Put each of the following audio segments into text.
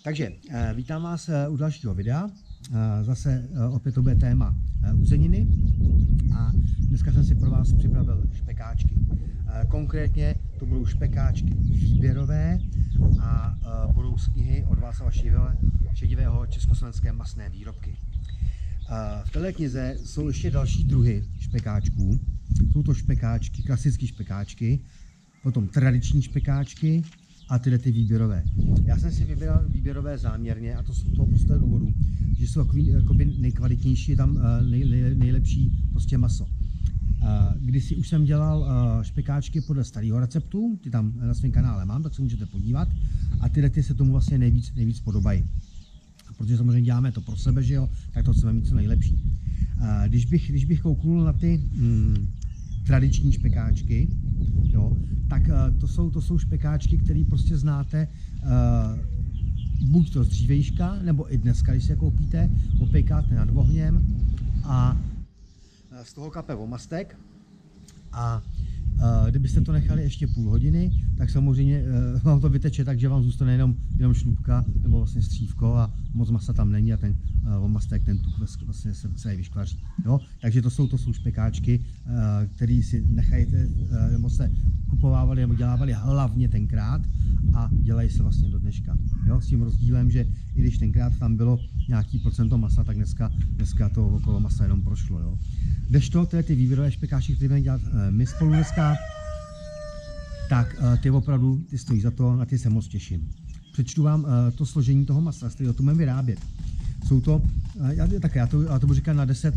Takže vítám vás u dalšího videa. Zase opět to bude téma uzeniny a dneska jsem si pro vás připravil špekáčky. Konkrétně to budou špekáčky výběrové a budou z knihy od Václava Šedivého Československé masné výrobky. V této knize jsou ještě další druhy špekáčků. Jsou to špekáčky, klasické špekáčky, potom tradiční špekáčky a tyhle ty výběrové. Já jsem si vybíral výběrové záměrně, a to z toho prostého důvodu, že jsou takový nejkvalitnější, je tam nejlepší prostě maso. Kdysi už jsem dělal špekáčky podle starého receptu, ty tam na svém kanále mám, tak se můžete podívat, a tyhle ty se tomu vlastně nejvíc podobají. Protože samozřejmě děláme to pro sebe, že jo, tak to chceme mít co nejlepší. Když bych kouknul na ty tradiční špekáčky, jo, tak to jsou špekáčky, které prostě znáte buď to z dřívejška, nebo i dneska, když se je koupíte, opékáte nad ohněm a z toho kape omastek. A kdybyste to nechali ještě půl hodiny, tak samozřejmě vám to vyteče tak, že vám zůstane jenom šlupka nebo vlastně střívko a moc masa tam není a ten omastek, ten tuk vlastně se celý vyškvaří. Jo? Takže to jsou špekáčky, které si nechajte, nebo se kupovávali nebo dělávali hlavně tenkrát a dělají se vlastně do dneška. Jo? S tím rozdílem, že i když tenkrát tam bylo nějaký procento masa, tak dneska to okolo masa jenom prošlo. Jo? Kdežto ty výběrové špekáčky, které budeme dělat my spolu dneska, tak ty opravdu stojí za to, na ty se moc těším. Přečtu vám to složení toho masa, z kterého to budeme vyrábět. Jsou to, já to budu říkat na 10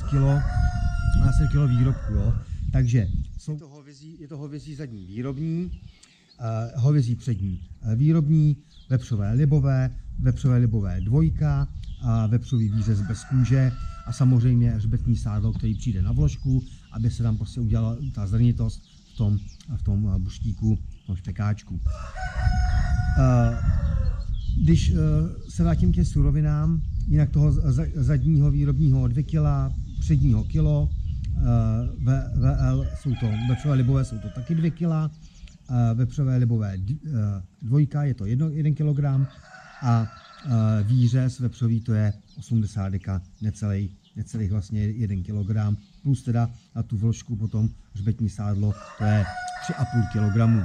kilo výrobku, jo. Takže je to hovězí zadní výrobní, hovězí přední výrobní, vepřové libové dvojka, a vepřový výřez bez kůže a samozřejmě hřbetní sádlo, který přijde na vložku, aby se tam prostě udělala ta zrnitost v tom buštíku, v tom špekáčku. Když se vrátím k těm surovinám, jinak toho zadního výrobního 2 kg, předního kilo, VL jsou to vepřové libové, jsou to taky 2 kg, vepřové libové dvojka, je to 1 kg a výřez vepřový to je 80 deka, necelých vlastně 1 kg, plus teda na tu vložku potom hřbetní sádlo, to je 3,5 kg.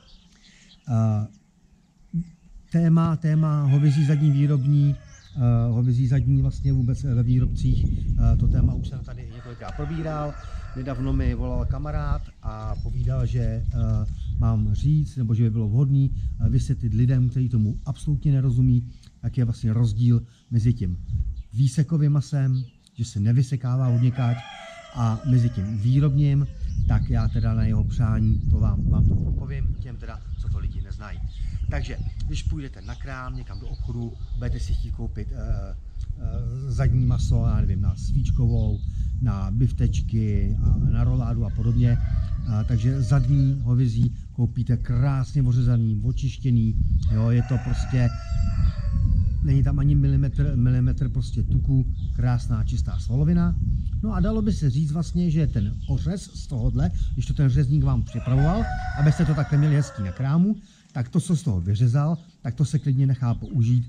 Téma hovězí zadní výrobní, hovězí zadní vlastně vůbec ve výrobcích, to téma už jsem tady několikrát probíral. Nedávno mi volal kamarád a povídal, že mám říct, nebo že by bylo vhodné vysvětlit lidem, kteří tomu absolutně nerozumí, jaký je vlastně rozdíl mezi tím výsekovým masem, že se nevysekává odněkať, a mezi tím výrobním, tak já teda na jeho přání to vám to povím, těm teda, co to lidi neznají. Takže když půjdete na krám, někam do obchodu, budete si chtít koupit zadní maso, já nevím, na svíčkovou, na biftečky, na roládu a podobně, takže zadní hovězí koupíte krásně ořezaný, očištěný, jo, je to prostě, není tam ani milimetr prostě tuku, krásná čistá svalovina. No a dalo by se říct vlastně, že ten ořez z tohohle, když to ten řezník vám připravoval, abyste to takhle měli hezký na krámu, tak to, co z toho vyřezal, tak to se klidně nechá použít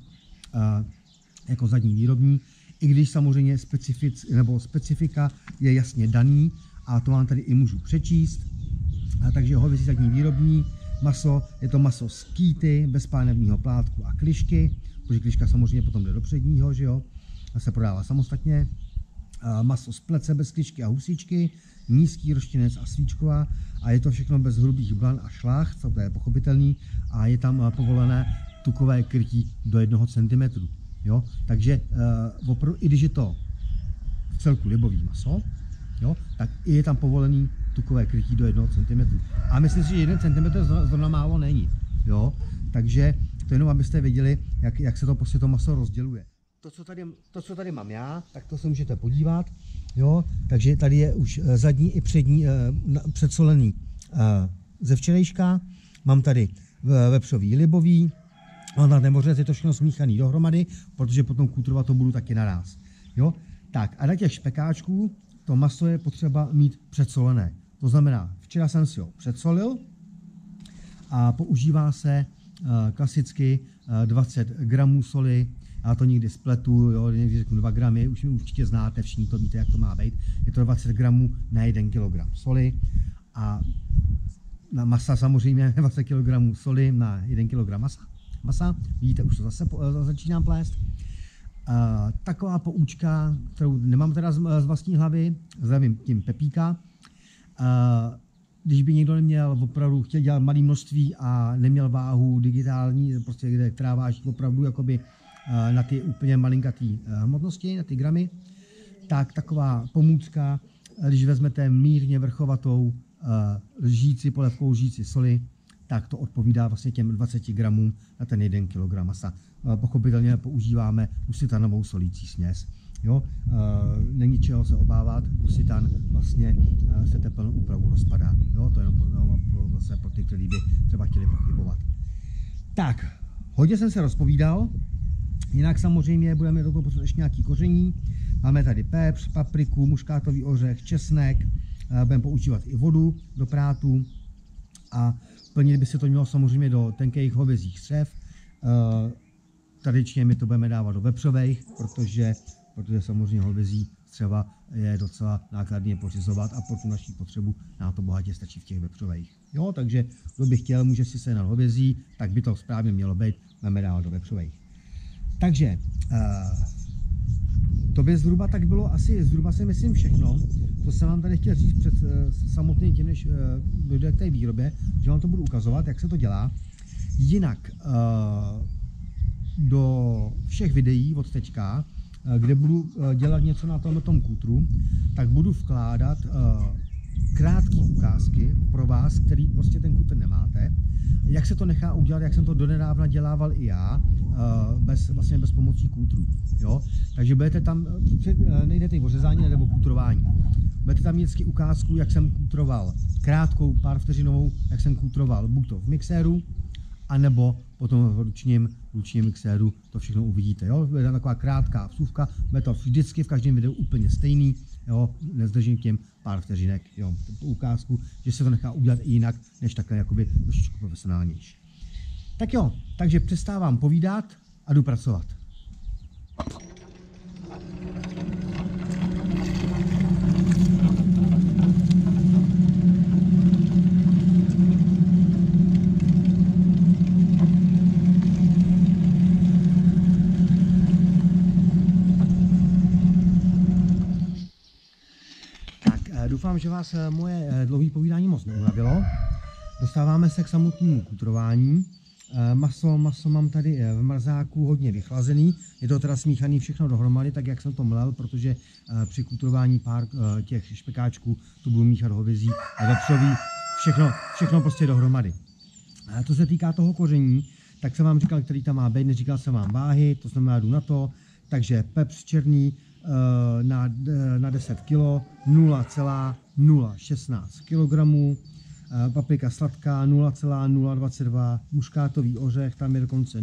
jako zadní výrobní, i když samozřejmě specifika je jasně daný a to vám tady i můžu přečíst. Takže hovězí zadní výrobní maso, je to maso z kýty, bez pánevního plátku a klišky, protože kliška samozřejmě potom jde do předního, že jo, a se prodává samostatně. Maso z plece bez klišky a husičky, nízký roštěnec a svíčková, a je to všechno bez hrubých blan a šlách, co to je pochopitelný, a je tam povolené tukové krytí do 1 cm. Jo? Takže opravdu, i když je to v celku libový maso, jo, tak je tam povolený tukové krytí do 1 cm. A myslím si, že 1 cm zrovna málo není. Jo? Takže to jenom abyste věděli, jak se to prostě to maso rozděluje. To, co tady mám já, tak to se můžete podívat. Jo? Takže tady je už zadní i přední předsolený ze včerejška. Mám tady vepřový libový, mám tam nemořec, je to všechno smíchaný dohromady, protože potom kůtrovat to budu taky naráz. Jo? Tak a na těch špekáčků to maso je potřeba mít předsolené. To znamená, včera jsem si ho předsolil a používá se klasicky 20 gramů soli, já to někdy spletu, jo, někdy řeknu 2 gramy, už mi určitě znáte, všichni to víte, jak to má být. Je to 20 gramů na 1 kg soli a na masa samozřejmě 20 kg soli na 1 kg masa. Vidíte, už to zase začínám plést. Taková poučka, kterou nemám teda z vlastní hlavy, zdravím tím Pepíka. Když by někdo neměl opravdu, chtěl dělat malé množství a neměl váhu digitální, prostě, která váží opravdu jakoby na ty úplně malinkatý hmotnosti, na ty gramy, tak taková pomůcka, když vezmete mírně vrchovatou polevkou lžíci soli, tak to odpovídá vlastně těm 20 gramům na ten 1 kg masa. Pochopitelně používáme usitanovou solící směs. Jo? Není čeho se obávat, usitan vlastně se tepelnou úpravu rozpadá. Jo? To je jenom pro ty, kteří by třeba chtěli pochybovat. Tak, hodně jsem se rozpovídal, jinak samozřejmě budeme do toho potřebovat ještě nějaký koření. Máme tady pepř, papriku, muškátový ořech, česnek, budeme používat i vodu do prátu a plnit by se to mělo samozřejmě do tenkých hovězích střev. Tradičně my to budeme dávat do vepřových, protože samozřejmě hovězí střeva je docela nákladně pořizovat a pro tu naší potřebu nám to bohatě stačí v těch vepřových. Jo, takže kdo by chtěl, může si sehnat hovězí, tak by to správně mělo být, budeme dávat do vepřových. Takže to by zhruba tak bylo asi, zhruba si myslím všechno. To jsem vám tady chtěl říct před samotným tím, než dojde k té výrobě, že vám to budu ukazovat, jak se to dělá. Jinak do všech videí od teďka, kde budu dělat něco na tom kútru, tak budu vkládat krátké ukázky pro vás, který prostě ten kútr nemáte. Jak se to nechá udělat, jak jsem to donedávna dělával i já, vlastně bez pomocí kútru. Jo? Takže budete tam, nejdete o řezání nebo kútrování. Budete tam vždycky ukázku, jak jsem kútroval krátkou, pár vteřinovou, jak jsem kútroval buď to v mixéru, anebo potom v ručním mixéru to všechno uvidíte. Jo? Bude tam taková krátká vsuvka, bude to vždycky v každém videu úplně stejný, jo? Nezdržím tím pár vteřinek, jo? Ukázku, že se to nechá udělat i jinak, než takhle jakoby trošičku profesionálnější. Tak jo, takže přestávám povídat a jdu pracovat. Doufám, že vás moje dlouhé povídání moc neunavilo. Dostáváme se k samotnému kútrování. Maso mám tady v mrazáku hodně vychlazený. Je to teda smíchaný všechno dohromady, tak jak jsem to mlel, protože při kútrování pár těch špekáčků to budu míchat hovězí a vepřový, všechno prostě dohromady. Co se týká toho koření, tak jsem vám říkal, který tam má být, neříkal jsem vám váhy, to znamená, jdu na to. Takže pepř černý na 10 kg 0,016 kg, paprika sladká 0,022, muškátový ořech, tam je dokonce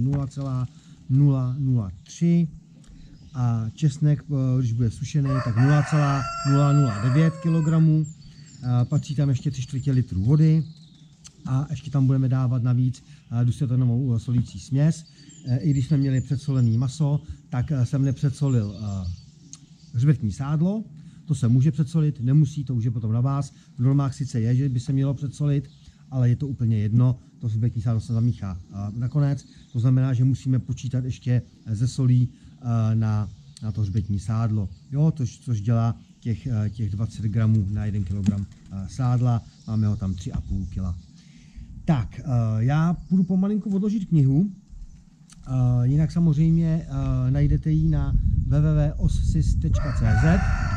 0,003 a česnek, když bude sušený, tak 0,009 kg, patří tam ještě 3/4 litru vody a ještě tam budeme dávat navíc dusetonovou solící směs. I když jsme měli předsolený maso, tak jsem nepředsolil hřbetní sádlo, to se může předsolit, nemusí, to už je potom na vás. V normách sice je, že by se mělo předsolit, ale je to úplně jedno, to hřbetní sádlo se zamíchá nakonec. To znamená, že musíme počítat ještě ze solí na to hřbetní sádlo. Jo, což dělá těch 20 gramů na 1 kg sádla, máme ho tam 3,5 kg. Tak, já půjdu pomalinku odložit knihu. Jinak samozřejmě najdete ji na www.ossis.cz.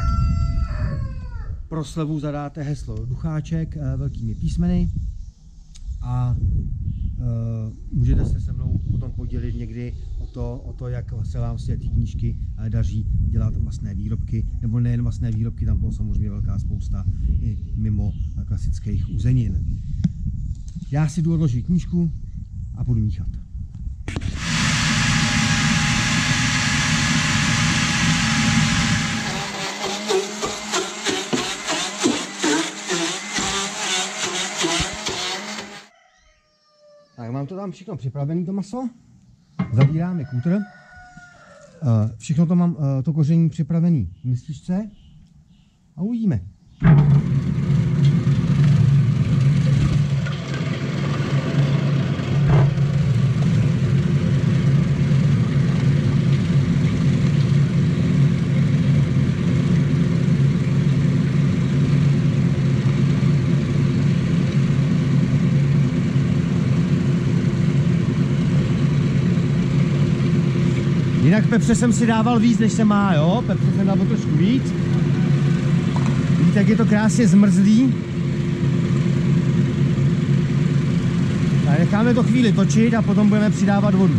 Pro slevu zadáte heslo Ducháček velkými písmeny a můžete se se mnou potom podělit někdy o to, jak se vám z té knížky daří dělat masné výrobky, nebo nejen masné výrobky, tam bylo samozřejmě velká spousta i mimo klasických uzenin. Já si jdu odložit knížku a budu míchat. Tak, mám to mám všechno připravené, to maso. Zavíráme kútr. Všechno to mám, to koření připravené v mističce. A uvidíme. Jinak pepře jsem si dával víc, než se má, jo? Pepře jsem dával trošku víc. Vidíte, jak je to krásně zmrzlý. A necháme to chvíli točit a potom budeme přidávat vodu.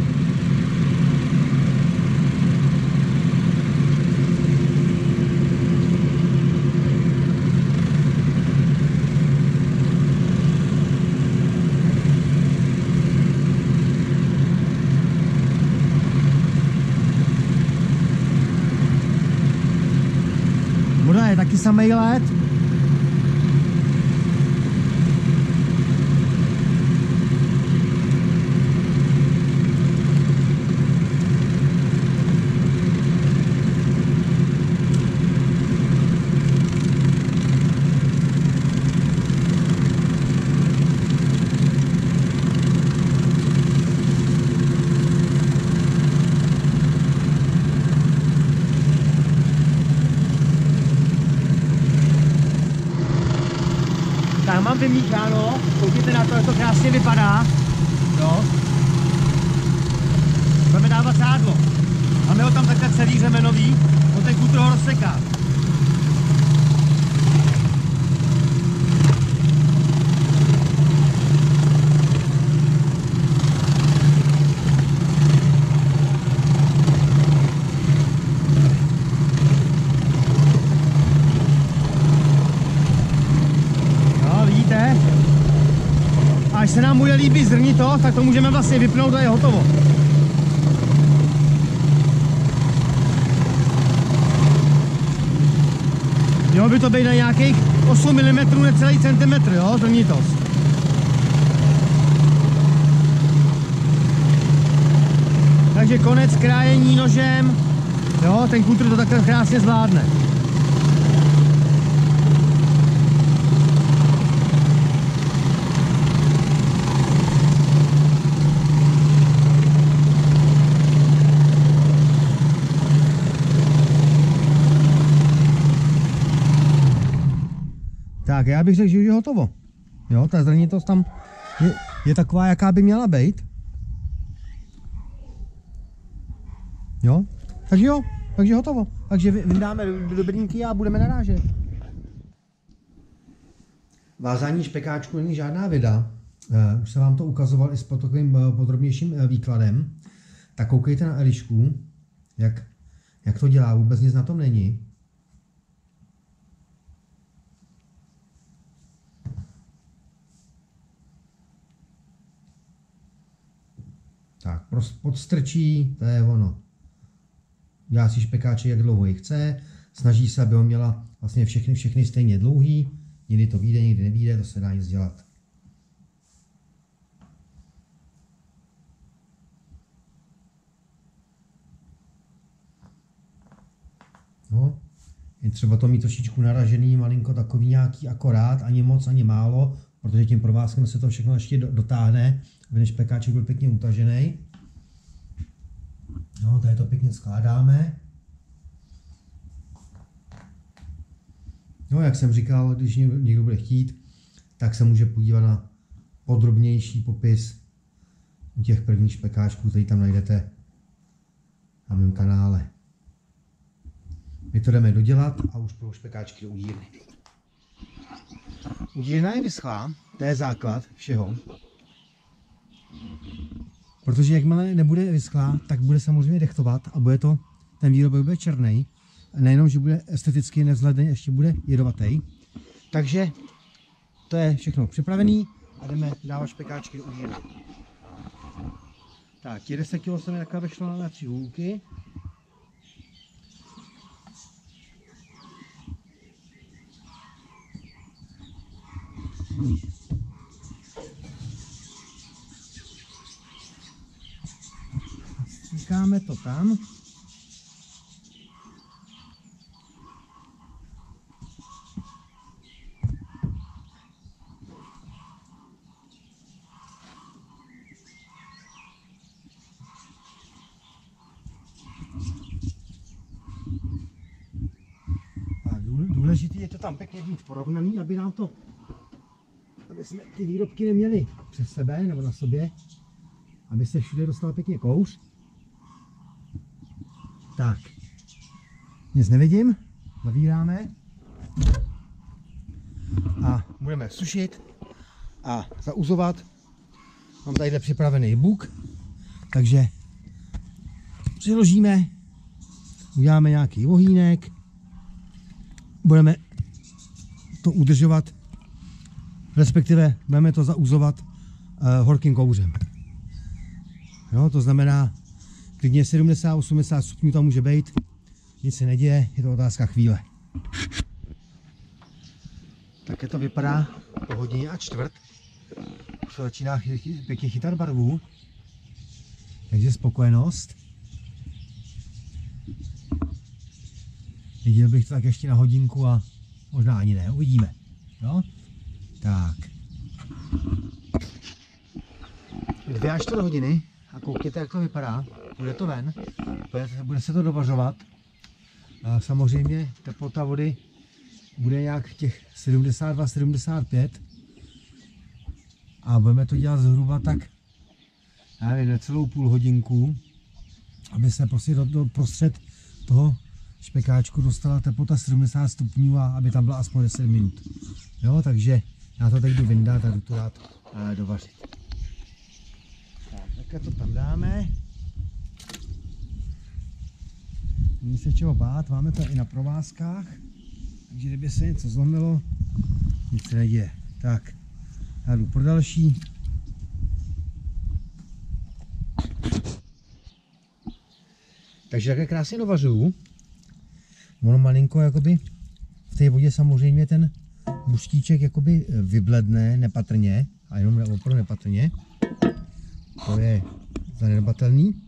Voda je taky samej led. Tak mám vymícháno, koukněte na to, jak to krásně vypadá. Jo. Budeme dávat sádlo. Máme ho tam takhle celý řemenový, on ten kútr ho rozseká. Až se nám bude líbit zrnito, tak to můžeme vlastně vypnout a je hotovo. Mělo by to být na nějakých 8 mm, necelý centimetr, jo, zrnitost. Takže konec krájení nožem, jo, ten kútr to takhle krásně zvládne. Tak já bych řekl, že už je hotovo. Jo, ta zrnitost tam je taková, jaká by měla být. Jo, takže hotovo. Takže vydáme do brínky a budeme narážet. Vázání špekáčku není žádná věda. Už jsem vám to ukazoval i s takovým podrobnějším výkladem. Tak koukejte na Elišku, jak to dělá, vůbec nic na tom není. Tak, podstrčí, to je ono. Dělá si špekáček, jak dlouho ji chce, snaží se, aby ho měla vlastně všechny stejně dlouhý. Někdy to vyjde, někdy nevyjde, to se dá nic dělat. No, je třeba to mít trošičku naražený, malinko takový nějaký akorát, ani moc, ani málo, protože tím provázkem se to všechno ještě dotáhne, aby ten špekáček byl pěkně utažený. No, tady to pěkně skládáme. No, jak jsem říkal, když někdo bude chtít, tak se může podívat na podrobnější popis u těch prvních špekáčků, který tam najdete na mém kanále. My to jdeme dodělat a už budou špekáčky do udírny. Udírna je vyschlá, to je základ všeho. Protože jakmile nebude vyschlá, tak bude samozřejmě dechtovat a bude to, ten výrobek bude černý. Nejenom, že bude esteticky nevzhledný, ještě bude jedovatý. Takže to je všechno připravený a jdeme dávat špekáčky do udírny. Tak, těch 10 kg se mi takhle vešlo na 3 hůlky. necháme to tam. Důležité je to tam pěkně mít porovnaný, aby jsme ty výrobky neměli přes sebe nebo na sobě, aby se všude dostal pěkně kouř. Tak, nic nevidím, zavíráme a budeme sušit a zauzovat. Mám tady připravený buk, takže přiložíme, uděláme nějaký ohýnek, budeme to udržovat, respektive budeme to zauzovat horkým kouřem. Jo, to znamená, klidně 70-80 stupňů tam může být, nic se neděje, je to otázka chvíle. Také to vypadá po hodině a čtvrt. Už začíná pěkně chytat barvu, takže spokojenost. Viděl bych to tak ještě na hodinku a možná ani ne, uvidíme. Jo? Tak. 2 až 4 hodiny a koukněte, jak to vypadá. Bude to ven, bude se to dovařovat. Samozřejmě teplota vody bude nějak těch 72-75 a budeme to dělat zhruba tak, já nevím, necelou půl hodinku, aby se prostě do prostřed toho špekáčku dostala teplota 70 stupňů a aby tam byla aspoň 10 minut. Jo, takže já to teď jdu vyndat a jdu to dát dovařit. Tak to tam dáme. Není se čeho bát, máme to i na provázkách, takže kdyby se něco zlomilo, nic se neděje. Tak, já jdu pro další. Takže také krásně dovařuju. Ono malinko jakoby v té vodě samozřejmě ten buštíček jakoby vybledne nepatrně a jenom opravdu nepatrně. To je zanedbatelný.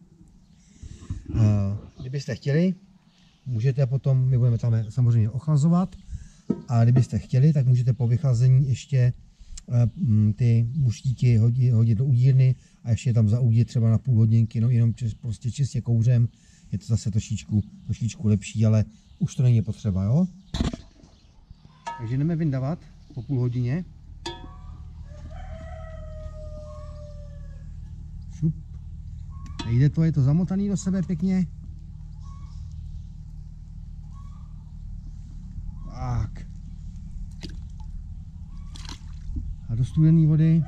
Kdybyste chtěli, můžete potom, my budeme tam samozřejmě ochlazovat, a kdybyste chtěli, tak můžete po vychlazení ještě ty buštíky hodit do udírny a ještě tam zaudit třeba na půl hodinky, no jenom prostě čistě kouřem. Je to zase trošičku lepší, ale už to není potřeba, jo? Takže jdeme vyndavat po půl hodině. Šup. Nejde to, je to zamotaný do sebe pěkně. Tak. A do studené vody.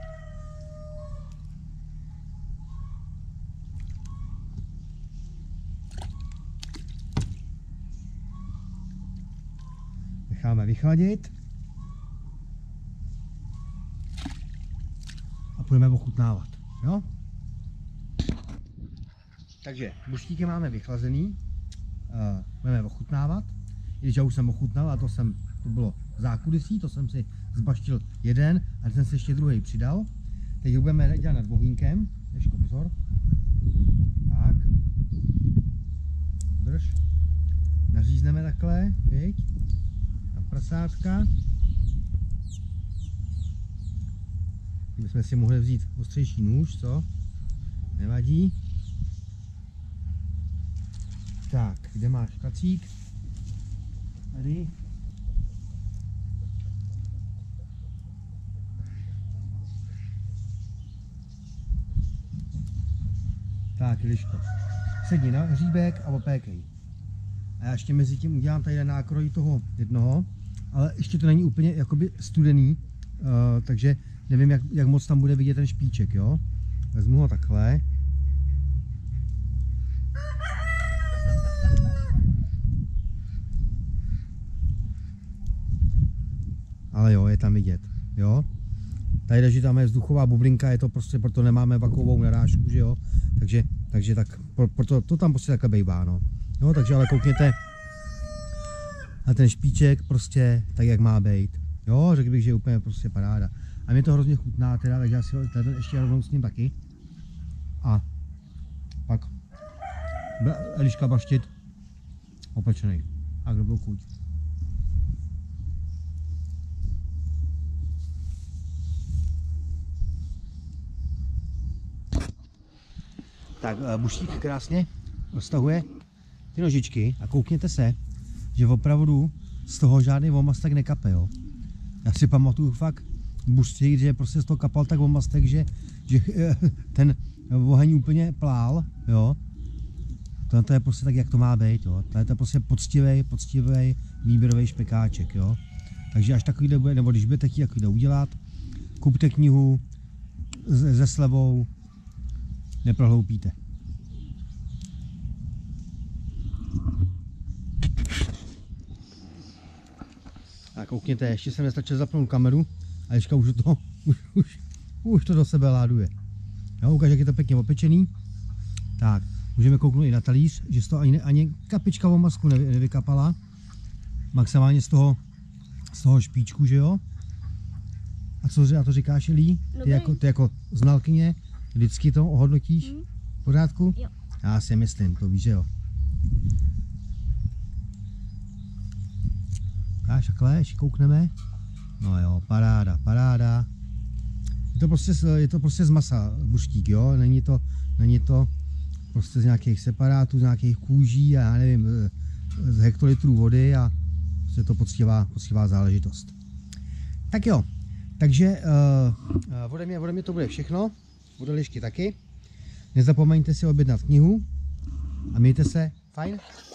Necháme vychladit a budeme ochutnávat. Jo? Takže buštíky máme vychlazený, budeme ochutnávat. Když já už jsem ochutnal, a to bylo v zákulisí, to jsem si zbaštil jeden a jsem si ještě druhý přidal. Teď budeme dělat nad ohýnkem. Ještě pozor. Tak. Drž. Nařízneme takhle, viď? Na prasátka. Kdybychom si mohli vzít ostřejší nůž, co? Nevadí. Tak, kde máš kacík? Tady. Tak, Liško. Sedni na hříbek a opékej. A já ještě mezi tím udělám tady nákroj toho jednoho, ale ještě to není úplně jakoby studený, takže nevím, jak moc tam bude vidět ten špiček, jo. Vezmu ho takhle. Ale jo, je tam vidět, jo. Tady, že tam je vzduchová bublinka, je to prostě, proto nemáme vakuovou narážku, že jo. Takže tak, proto to tam prostě takhle bejvá, no. Jo, takže ale koukněte na ten špiček prostě tak, jak má být. Jo, řekl bych, že je úplně prostě paráda. A mě to hrozně chutná teda, takže já si ho ještě rovnou s ním taky. A pak Eliška baštit, opečený. A kdo byl chuť. Tak buštík krásně roztahuje ty nožičky a koukněte se, že opravdu z toho žádný vomastek nekape, jo. Já si pamatuju fakt buštík, že prostě z toho kapal tak vomastek, že ten oheň úplně plál, jo. To je prostě tak, jak to má být, jo. To je prostě poctivý výběrový špekáček, jo. Takže až takovýhle bude, nebo když budete chtít takovýhle udělat, kupte knihu se slevou, neprohloupíte. A koukněte, ještě jsem nestačil zapnout kameru a Eliška už to do sebe láduje. Jo, ukážu, jak je to pěkně opečený. Tak, můžeme kouknout i na talíř, že z toho ani kapička o masku nevykapala. Maximálně z toho špičku, že jo? A co to říkáš, Elí? Ty jako znalkyně vždycky to ohodnotíš v pořádku? Jo. Já si myslím, to víš, že jo. Ukáž takhle, ještě koukneme. No jo, paráda. Je to prostě z masa buštík, jo? Není to prostě z nějakých separátů, z nějakých kůží a já nevím, z hektolitrů vody a prostě je to poctivá záležitost. Tak jo, takže ode mě to bude všechno, od Elišky taky. Nezapomeňte si objednat knihu a mějte se fajn.